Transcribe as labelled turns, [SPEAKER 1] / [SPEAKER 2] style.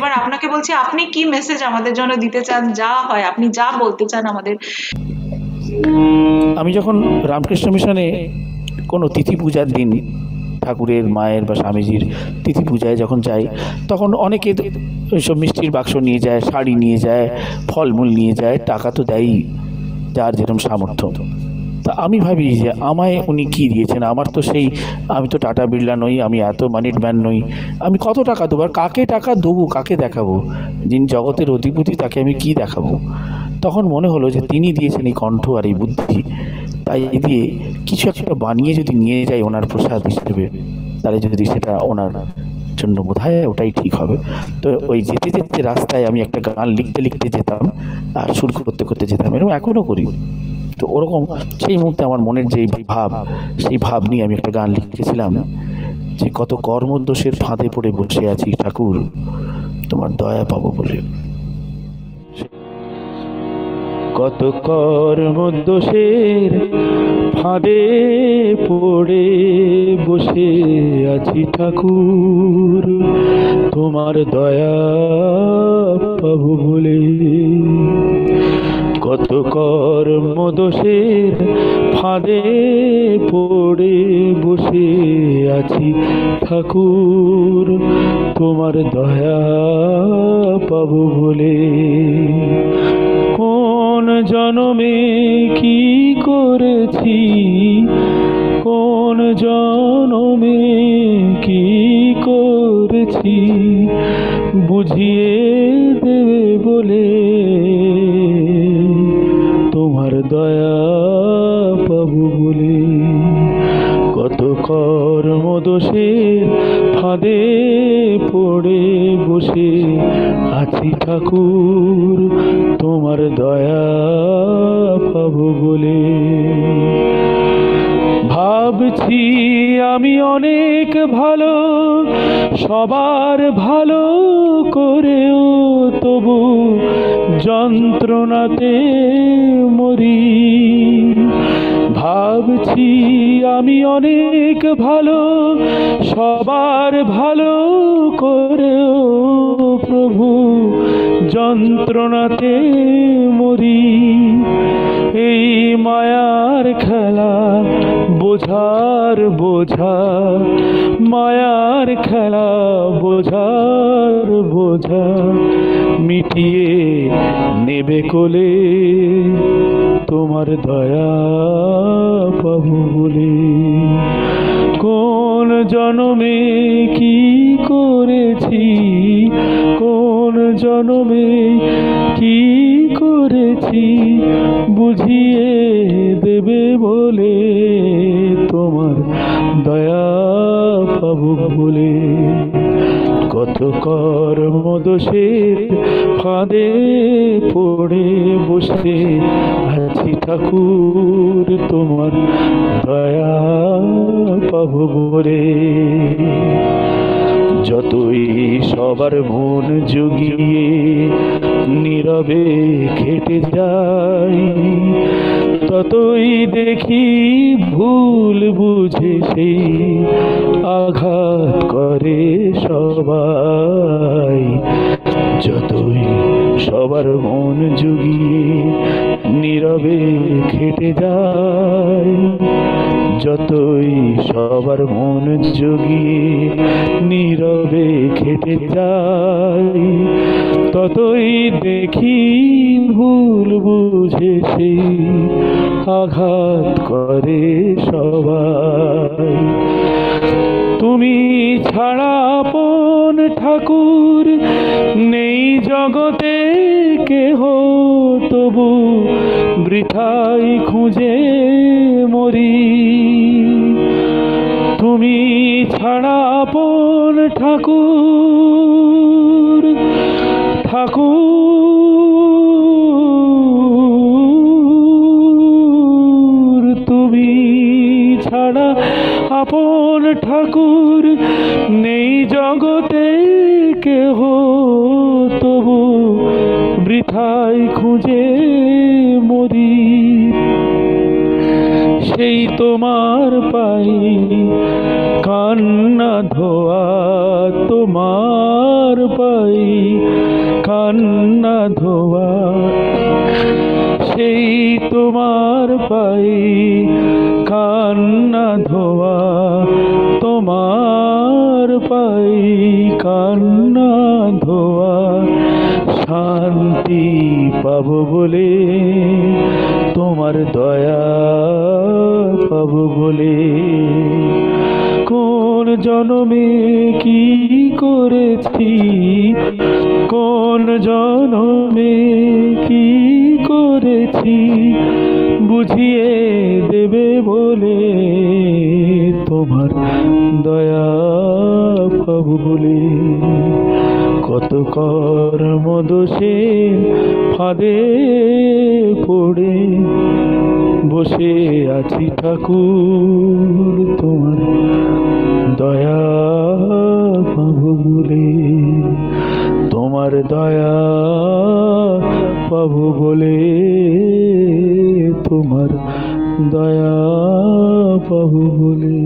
[SPEAKER 1] এবার আপনাকে বলছি, আপনি কি মেসেজ আমাদের জন্য দিতে চান? যা হয় আপনি যা বলতে চান আমাদের।
[SPEAKER 2] আমি যখন রামকৃষ্ণ মিশনে কোনো তিথি পূজার দিন ঠাকুরের, মায়ের বা স্বামীজির তিথি পূজায় যখন যাই, তখন অনেকে ওইসব মিষ্টির বাক্স নিয়ে যায়, শাড়ি নিয়ে যায়, ফলমূল নিয়ে যায়, টাকা তো দেয়ই যার যেরকম সামর্থ্য। তা আমি ভাবি যে আমায় উনি কী দিয়েছেন? আমার তো সেই, আমি তো টাটা বিড়লা নই, আমি এত মানির ম্যান নই, আমি কত টাকা দেবো? আর কাকে টাকা দেবো, কাকে দেখাবো? যিনি জগতের অধিপতি তাকে আমি কি দেখাবো? তখন মনে হলো যে তিনি দিয়েছেন এই কণ্ঠ আর এই বুদ্ধি, তাই দিয়ে কিছু একটা বানিয়ে যদি নিয়ে যাই ওনার প্রসাদ হিসেবে, তাহলে যদি সেটা ওনার জন্য বোধ হয় ওটাই ঠিক হবে। তো ওই যেতে যেতে রাস্তায় আমি একটা গান লিখতে লিখতে যেতাম আর সুর করতে করতে যেতাম, এরকম এখনও করি। তো ওরকম সেই মুহূর্তে আমার মনের যে ভাব, সেই ভাব নিয়ে আমি একটা গান লিখেছিলাম যে কত কর্মদোষের ফাঁদে পড়ে বসে আছি ঠাকুর, তোমার দয়া পাবো বলে। কত কর্মদোষের ফাঁদে পড়ে বসে আছি ঠাকুর, তোমার দয়া পাবো বলে। কত কর্মদোষের ফাঁদে পড়ে বসে আছি ঠাকুর, তোমার দয়া পাবো বলে। কোন জনমে কি করেছি, কোন জনমে কি করেছি, বুঝিয়ে দেবে বলে, তোমার দয়া পাবো বলে। কত কর্মদোষের ফাঁদে পড়ে বসে আছি ঠাকুর, তোমার দয়া পাবো বলে। ভাবছি আমি অনেক ভালো, সবার ভালো করেও তবু যন্ত্রণাতে মরি। ভাবছি আমি অনেক ভালো, সবার ভালো করেও প্রভু যন্ত্রণাতে মরি। এই মায়ার খেলা বোঝার বোঝা, মায়ার খেলা বোঝার বোঝা, মিটিয়ে নেবে কোলে, তোমার দয়া পাবো বলে। কোন জনমে কি করেছি, কোন জনমে কি করেছি, বুঝিয়ে দেবে বলে, তোমার দয়া পাবো বলে। কত কর্মদোষের ফাঁদে পড়ে বসে আছি ঠাকুর, তোমার দয়া পাবো বলে। যতই সবার মন জুগিয়ে নীরবে খেটে যাই, ততই দেখি ভুল বুঝে সেই আঘাত করে সবাই। যতই সবার মন জুগিয়ে নীরবে খেটে যায়, যতই সবার মন জুগিয়ে নীরবে খেটে যায়, ততই দেখি ভুল বুঝে সেই আঘাত করে সবাই। তুমি ছাড়া আপন ঠাকুর নেই জগতে কেহ, তবু বৃথাই খুঁজে মরি। তুমি ছাড়া আপন ঠাকুর, ঠাকুর তুমি ছাড়া আপন ঠাকুর নেই জগতে কেহ, তবু বৃথাই খুঁজে মরি। সেই তোমার পাই কান্না ধোয়া, তোমার পাই কান্না ধোয়া, সেই তোমার পাই কান্না ধোয়া, তোমার পাই কান্না ধোয়া। শান্তি পাবো বলে তোমার দয়া পাবো বলে, কোন জনমে কি করেছি, কোন জনমে কি করেছি, বুঝিয়ে দেবে বলে তোমার দয়া পাবো বলে। কত কর্ম দোষে ফাঁদে পড়ে বসে আছি ঠাকুর, তোমার দয়া পাবো বলে, তোমার দয়া পাবো বলে, তোমার দয়া পাবো বলে।